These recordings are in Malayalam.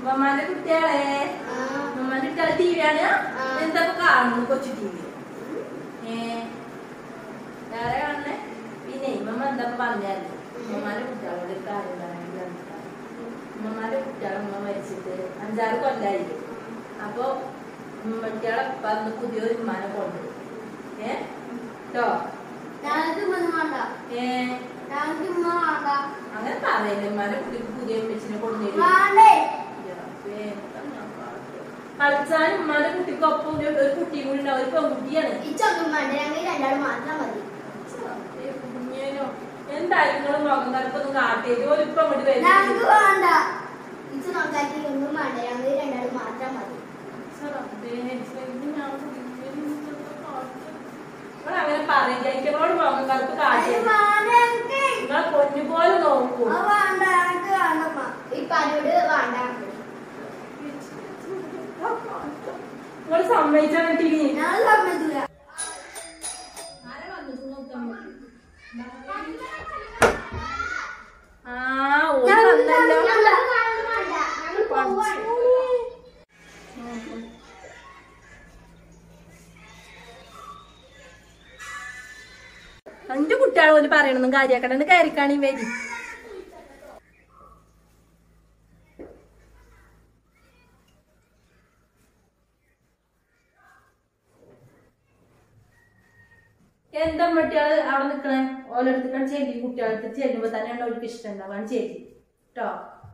മമ്മാന്റെ കുട്ടികളെ മമ്മാന്റെ കുട്ടികളെ ടി വി ആണ് എന്താ കാണുന്നു കൊച്ചു ടി വി വേറെ കാണണേ പിന്നെ മമ്മ എന്താ പറഞ്ഞായിരുന്നു മമ്മാന്റെ കുട്ടികളോട് കാര്യം പറയാൻ മമ്മാന്റെ കുട്ടികളെ ഉമ്മ മരിച്ചിട്ട് 5-6 കൊല്ലായി അപ്പൊ കുട്ടികളെ പറഞ്ഞ് പുതിയൊരു ഉമ്മാനെ കൊണ്ടുവരും കേട്ടോ അങ്ങനെ പറയല്ലേ ഉമ്മാന്റെ കുട്ടിക്ക് പുതിയ അമ്മച്ചിനെ കൊണ്ടുവരും കളിച്ചാലും ഉമ്മാന്റെ കുട്ടിക്കൊപ്പം ഒരു കുട്ടിയും കൂടി ഉണ്ടാവും ഒരു പെൺകുട്ടിയാണ് കുഞ്ഞേനോ എന്തായാലും നിങ്ങള് മുഖം കറുപ്പൊന്നും കാട്ടിയത് ഒരിപ്പം അങ്ങോട്ട് വരും അങ്ങനെ പറയും ജയിക്കനോട് മുഖം കറുപ്പ് കാട്ടിയത് നിങ്ങൾ പൊന്നു പോലെ നോക്കൂ നിങ്ങൾ സമ്മതിച്ചാണ് ടിവി എന്റെ കുട്ടികളെ പോലെ പറയണമെന്നും കാര്യാക്കണ്ടെന്ന് കയറിക്കാണി വരി എന്താ കുട്ടികള് അവിടെ നിക്കണേ ഓരോരുത്തർക്കാണ് ചെല്ലി കുട്ടികളടുത്ത് ചെല്ലുമ്പോ തന്നെയാണ് അവർക്ക് ഇഷ്ടം ഉണ്ടാവാൻ ചെല്ലി കേട്ടോ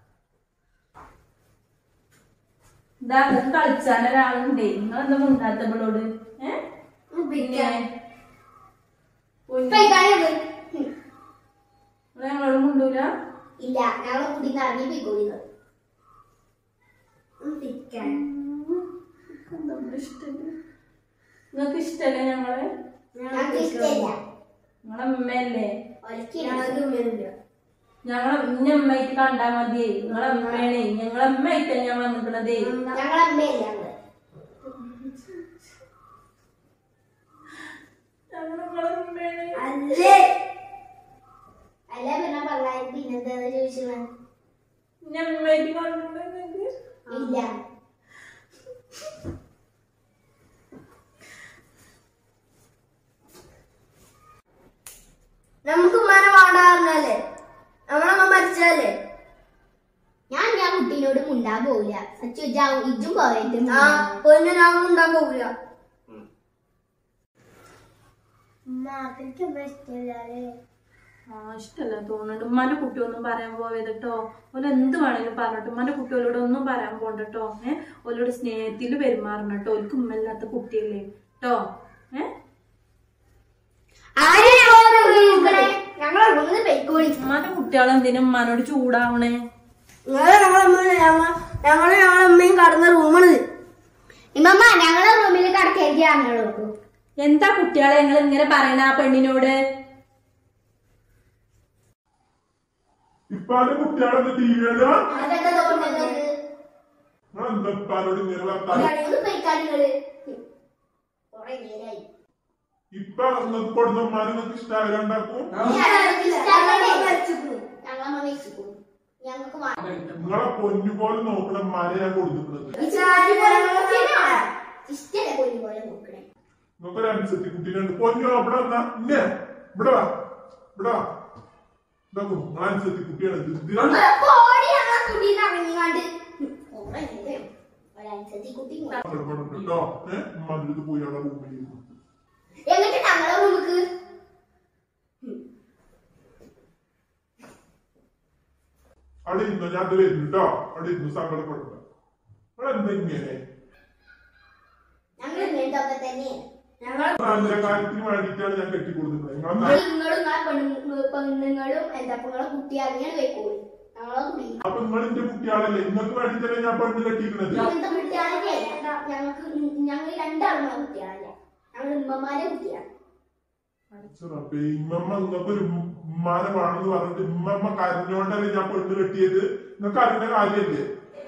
ഇതാ കളിച്ചാൻ ഒരാളുണ്ടേ നിങ്ങളെന്താ മുണ്ടാത്തവളോട് പിന്നെ ഞങ്ങളോട് മുണ്ടൂല ഇല്ല ഞങ്ങളെ കുടി നടങ്ങി പോയിക്കോളിന്ന് നിങ്ങൾക്ക് ഇഷ്ടല്ലേ ഞങ്ങളെ നിങ്ങളെ ഉമ്മയല്ലേ ഞങ്ങളെ ഇന്ന അമ്മയായിട്ട് കണ്ടാ മതിയേ നിങ്ങളെ അമ്മയാണേ ഞങ്ങളെ അമ്മയായിട്ടാണ് ഞാൻ വന്നിക്കണതേ ഇല്ല നമുക്ക് ഉമ്മാനെ വേണ്ടാറിഞ്ഞാലേ നമ്മളമ്മ മരിച്ചാലേ ഞാൻ കുട്ടീനോട് മുണ്ടാൻ പോവില്ല ഇജും പോയിട്ട് പൊന്നു ഞാൻ മുണ്ടാൻ പോവില്ല ഇഷ്ടല്ല തോന്നുന്നുണ്ട് ഉമ്മാന്റെ കുട്ടി ഒന്നും പറയാൻ പോയത് കേട്ടോ ഓല എന്ത് വേണേലും പറഞ്ഞിട്ട് ഉമ്മാന്റെ കുട്ടികളോട് ഒന്നും പറയാൻ പോണ്ടോ ഓലോട് സ്നേഹത്തിൽ പെരുമാറണം കേട്ടോ ഓൽക്ക് ഉമ്മല്ലാത്ത കുട്ടിയല്ലേ കേട്ടോ ഉമ്മാന്റെ കുട്ടികളെ എന്തിനും ഉമ്മാനോട് ചൂടാവണേ ഞങ്ങളെ അമ്മയും കടന്ന റൂമാണ് ഇമ്മ ഞങ്ങളെ റൂമിൽ കടക്കേക്ക് എന്താ കുട്ടികളെ നിങ്ങൾ ഇങ്ങനെ പറയണ ആ പെണ്ണിനോട് ഇപ്പാന്റെ കുട്ടികളെ ടി വിയോട് ഇപ്പൊ കൊടുത്തമാര് നിങ്ങൾക്ക് ഇഷ്ടമാകും നിങ്ങളെ പൊന്നു പോലെ നോക്കണം മാരെ ഞാൻ കൊടുത്തിട്ടുള്ളത് നിങ്ങൾക്കൊരു അനുസരിച്ച് കുട്ടീനുണ്ട് പൊന്നു അവിടെ വന്നാ ഇന്നെ ഇവിടെ വാ ഇവിടെ വാ ഇതാക്കും നിങ്ങളനുസരിച്ച് കുട്ടിയാണ് കേട്ടോ മതിലത്ത് പോയി അവിടെ റൂമിൽ എന്നിട്ട് ഞങ്ങളെ റൂമിക്ക് അവിടെ ഇരുന്നോ ഞാൻ അത് വരുന്നു കേട്ടോ അവിടെ ഇരുന്നു സങ്കടപ്പെടണ്ട അവിടെ എന്താ ഇങ്ങനെ നല്ല കാര്യത്തിന് വേണ്ടിയിട്ടാണ് ഞാൻ കെട്ടിക്കൊടുക്കുന്നത് പെണ്ണുങ്ങളും എന്താ കുട്ടിയാണെന്ന് വെക്കോളൂ അപ്പൊ നിങ്ങൾ എന്റെ കുട്ടിയാളല്ലേ നിങ്ങൾക്ക് വേണ്ടിയിട്ടല്ലേ ഞാൻ പെണ്ണ് കെട്ടിക്കുന്നത് ഞങ്ങൾ രണ്ടാളും കുട്ടിയാളല്ല ഞങ്ങൾ ഉമ്മമാരെ കുട്ടിയാണ് ഇമ്മമ്മ നിങ്ങൾക്കൊരു ഉമ്മാനെ വേണമെന്ന് പറഞ്ഞിട്ട് ഇമ്മമ്മ കരഞ്ഞോണ്ടല്ലേ ഞാൻ പെണ്ണ് കെട്ടിയത് നിങ്ങൾക്ക് അറിയുന്ന കാര്യല്ലേ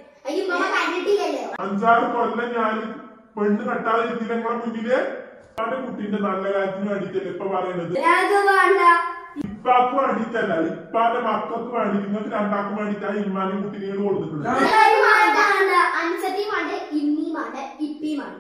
5-6 കൊല്ലം ഞാൻ പെണ്ണ് കെട്ടാതെ എത്തിയില്ല നിങ്ങളെ മുന്നില് കുട്ടീന്റെ നല്ല കാര്യത്തിന് വേണ്ടിട്ടല്ലേ ഇപ്പൊ പറയണത് ഇപ്പാക്ക് വേണ്ടിട്ടല്ല, ഇപ്പാന്റെ മക്കൾക്ക് വേണ്ടി, നിങ്ങൾക്ക് രണ്ടാക്കും വേണ്ടിട്ടാ ഇമ്മാനെയും കുട്ടിനെയും കൊടുത്തിട്ടുണ്ട്. അനുസരിച്ച് വേണ്ട, ഇമ്മി വേണ്ട, ഇപ്പി വേണ്ട.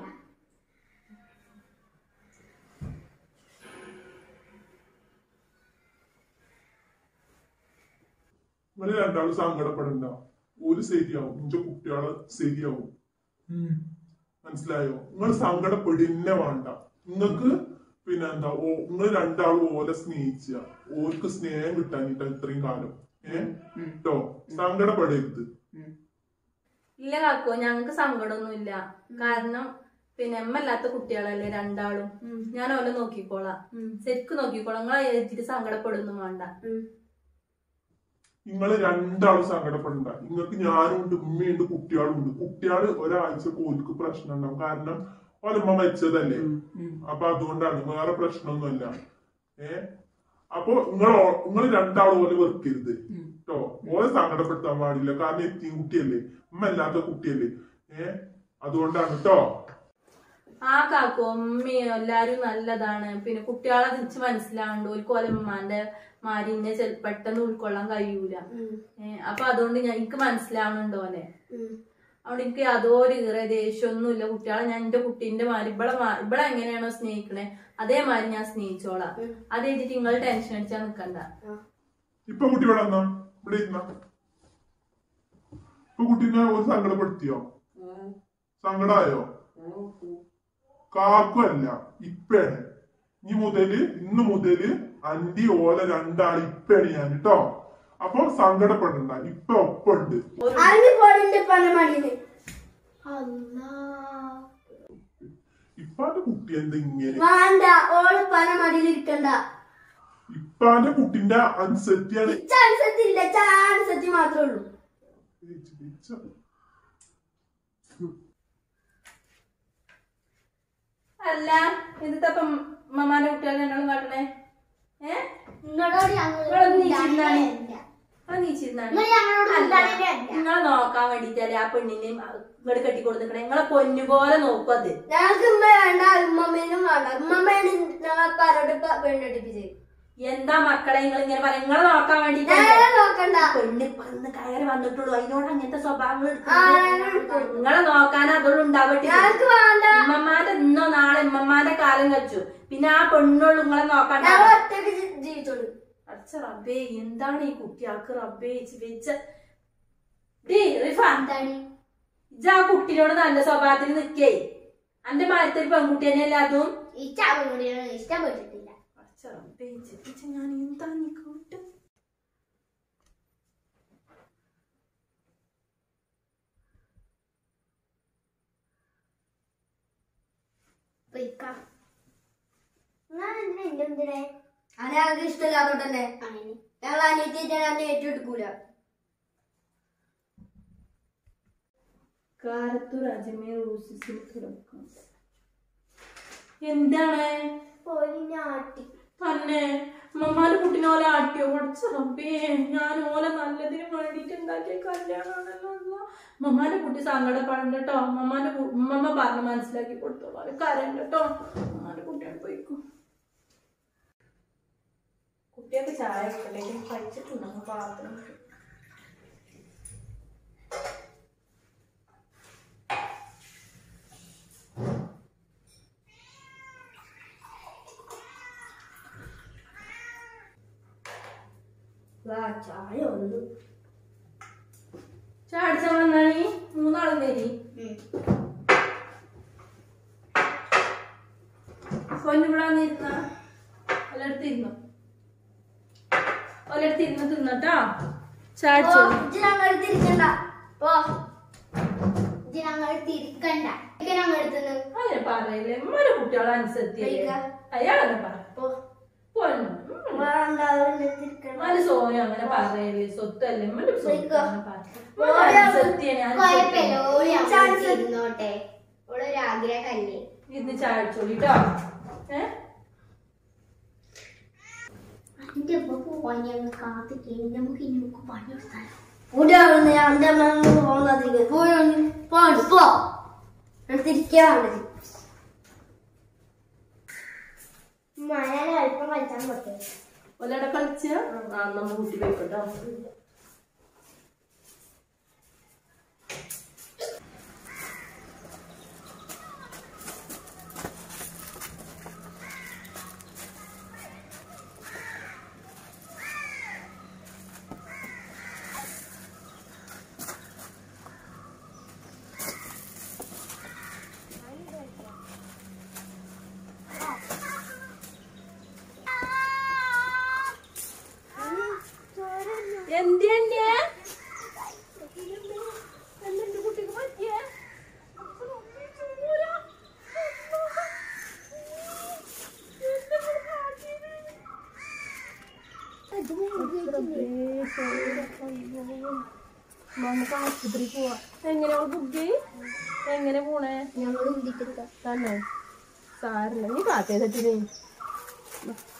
ഇവര് രണ്ടാളും സങ്കടപ്പെടണ്ട, ഒരു ശരിയാവും, എന്റെ കുട്ടികള് ശരിയാവും. മനസ്സിലായോ? നിങ്ങൾ സങ്കടപ്പെടുന്ന വേണ്ട. നിങ്ങൾക്ക് പിന്നെന്താ, നിങ്ങൾ രണ്ടാളും ഓലെ സ്നേഹിച്ച, ഓർക്ക് സ്നേഹം കിട്ടാനിട്ട ഇത്രയും കാലം. കേട്ടോ, സങ്കടപ്പെടരുത്. ഇല്ല കാക്കോ, ഞങ്ങക്ക് സങ്കടമൊന്നുമില്ല. കാരണം പിന്നെ അമ്മല്ലാത്ത കുട്ടികളല്ലേ രണ്ടാളും. ഞാൻ ഓലെ നോക്കിക്കോളാം, ശരിക്കും നോക്കിക്കോളാം. നിങ്ങളെ എഴുതിട്ട് സങ്കടപ്പെടുന്നു വേണ്ട. നിങ്ങൾ രണ്ടാളും സങ്കടപ്പെടണ്ട. നിങ്ങൾക്ക് ഞാനുണ്ട്, ഉമ്മയുണ്ട്, കുട്ടികളുണ്ട്. കുട്ടികള് ഒരാഴ്ച ഓർക്ക് പ്രശ്നം ഉണ്ടാവും. കാരണം ഓലമ്മ മരിച്ചതല്ലേ. അപ്പൊ അതുകൊണ്ടാണ്, വേറെ പ്രശ്നമൊന്നുമല്ല. അപ്പൊ നിങ്ങൾ രണ്ടാളും ഓലെ വെറുക്കരുത് കേട്ടോ. ഓലെ സങ്കടപ്പെടുത്താൻ പാടില്ല. കാരണം എത്തിയും കുട്ടിയല്ലേ, ഉമ്മ അല്ലാത്ത കുട്ടിയല്ലേ. അതുകൊണ്ടാണ് കേട്ടോ. ആ കാക്കോ, ഉമ്മയും എല്ലാരും നല്ലതാണ്. പിന്നെ കുട്ടികളെ തിരിച്ച് മനസ്സിലാവുണ്ട്. ഒരു കൊലമ്മാന്റെ മാരിനെ പെട്ടെന്ന് ഉൾക്കൊള്ളാൻ കഴിയൂല. അപ്പൊ അതുകൊണ്ട് എനിക്ക് മനസ്സിലാവണുണ്ടോ അല്ലെ. അതുകൊണ്ട് എനിക്ക് യാതൊരു ഈറെ ദേഷ്യമൊന്നുമില്ല. കുട്ടികളെ ഞാൻ എന്റെ കുട്ടീന്റെ മാരി ഇവിടെ എങ്ങനെയാണോ സ്നേഹിക്കണേ അതേമാതിരി ഞാൻ സ്നേഹിച്ചോളാം. അത് എഴുതിട്ട് നിങ്ങൾ ടെൻഷൻ അടിച്ചാൽ നിക്കണ്ട. ഇപ്പൊ കുട്ടി ഇവിടെ വന്നാ, ഇവിടെ ഇരുന്ന ഇപ്പൊ കുട്ടീനെ ഒരു സങ്കടപ്പെടുത്തിയോ? സങ്കടായോ? കാക്കുമല്ല, ഇപ്പയാണ്. ഇന്ന് മുതല് അന്റി ഓല രണ്ടാള് ഇപ്പയാണ് ഞാൻ കേട്ടോ. അപ്പൊ സങ്കടപ്പെടണ്ട, ഇപ്പൊ ഒപ്പുണ്ട്. ഇപ്പാന്റെ കുട്ടി എന്താ ഇങ്ങനെ? ഇപ്പാന്റെ കുട്ടിന്റെ അനുസരിച്ചാണ്. മാത്രമേ ഉള്ളൂ. അല്ല, എന്നിട്ടപ്പം മമ്മാന്റെ കുട്ടികളെ രണ്ടാളും കാട്ടണേ. നിങ്ങളെ നോക്കാൻ വേണ്ടിട്ടല്ലേ ആ പെണ്ണിനെ ഇങ്ങോട്ട് കെട്ടിക്കൊടുത്തിക്കണേ. നിങ്ങളെ പൊന്നുപോലെ നോക്കും. അത് ഞങ്ങൾക്ക് ഉമ്മ വേണ്ട, ഉമ്മമ്മേനും വേണ്ട. ഉമ്മമ്മേനെ ഞങ്ങൾക്ക് ആരോട് പെണ്ണെടുപ്പിച്ചത്. എന്താ മക്കളെ നിങ്ങൾ ഇങ്ങനെ പറയാം? നിങ്ങളെ നോക്കാൻ വേണ്ടിട്ട് നോക്കണ്ട. പെണ്ണ് പെണ്ണ് കയറി വന്നിട്ടുള്ളൂ. അതിനോട് അങ്ങനത്തെ സ്വഭാവങ്ങൾ നിങ്ങളെ നോക്കാൻ അതുള്ളൂ ഉണ്ടാവട്ടെ. ഉമ്മമാന്റെ ഇന്നോ നാളെ ഉമ്മമാന്റെ കാലം കഴിച്ചു. പിന്നെ ആ പെണ്ണുള്ളൂ നിങ്ങളെ നോക്കാൻ. ജീവിച്ചോളൂ. അച്ഛ റബ്ബേ, എന്താണ് ഈ കുട്ടിയാൾക്ക് റബ്ബേ വെച്ച. ഇജ ആ കുട്ടിയോട് നല്ല സ്വഭാവത്തിൽ നിക്കേ. അന്റെ മാരത്തൊരു പെൺകുട്ടി തന്നെയല്ലേ അതും. ഇഷ്ടപ്പെട്ടിട്ടില്ല. ഞാൻ എന്താ നീ കൂട്ടും. ഞങ്ങൾക്ക് ഇഷ്ടമില്ലാത്തോട്ടല്ലേ. ഞങ്ങൾ അനിയത്തിനെ ഏറ്റെടുക്കൂല. കാരത്തൂർ അജ്മീർ തുടക്കം. എന്താണ് തന്നെ മമ്മാന്റെ കുട്ടിനെ ഓലെ ആട്ടിയോ? പഠിച്ച റബ്ബേ, ഞാൻ ഓലെ നല്ലതിന് വേണ്ടിട്ട് ഉണ്ടാക്കിയ കല്യാണമാണല്ലോ. മമ്മാന്റെ കുട്ടി സങ്കടപ്പെടണ്ട കേട്ടോ. ഉമ്മമ്മ പറഞ്ഞ് മനസ്സിലാക്കി കൊടുത്തോളൂ. കരണ്ട കേട്ടോ. മമ്മാന്റെ കുട്ടിയാണ് പോയിക്കും. കുട്ടിയൊക്കെ ചായ കഴിച്ചിട്ടുണ്ടോ പാത്രം? ചായ വന്നു. ചായ അടിച്ചാൽ വന്നാണീ മൂന്നാളും തരി. പൊന്നിവിടെ വന്നിരുന്ന ഒരിടത്തിരുന്നു. ഒരിടത്തിരുന്ന് തിന്നട്ടോ. ചായ തിരിക്കണ്ട. അങ്ങനെ പറയല്ലേ. ഉമ്മയുടെ കുട്ടികളെ അനുസരിച്ച് അയാളെ പറ. പൊന്നു മല സോനും അങ്ങനെ പറയല്ലേ. സ്വത്തല്ലേ ഉമ്മയുടെ ഇന്ന് ചായ അടിച്ചോളിട്ടോ. മഴ അല്പം കളിച്ചാൻ പറ്റും. ഒലടെ കളിച്ച നമ്മ കൂട്ടി പോയിക്കോട്ടോ. നമുക്ക് ആശുപത്രി പോവാ. എങ്ങനെയാ ബുദ്ധി? എങ്ങനെ പോണേ? ഞങ്ങൾ ഉന്തിട്ടില്ല തന്നെ സാറില്ല. നീ കാത്തേ തെറ്റിന്